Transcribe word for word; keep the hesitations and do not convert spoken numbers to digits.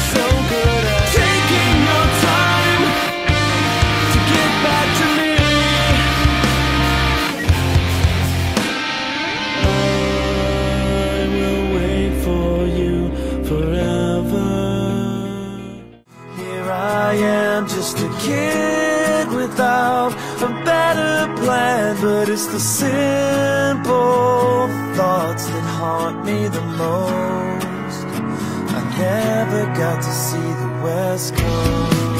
so good at taking your time to get back to me. I will wait for you forever. Here I am, just a kid without a better plan, but it's the simple thoughts that haunt me the most. I never got to see the West Coast.